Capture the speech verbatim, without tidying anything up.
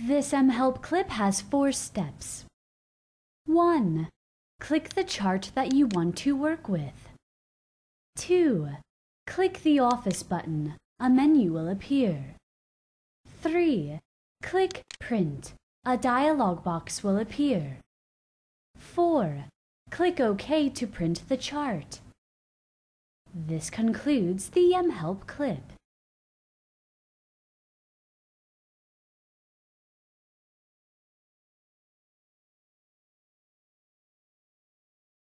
This mHelp clip has four steps. one. Click the chart that you want to work with. two. Click the Office button. A menu will appear. three. Click Print. A dialog box will appear. four. Click OK to print the chart. This concludes the mHelp clip.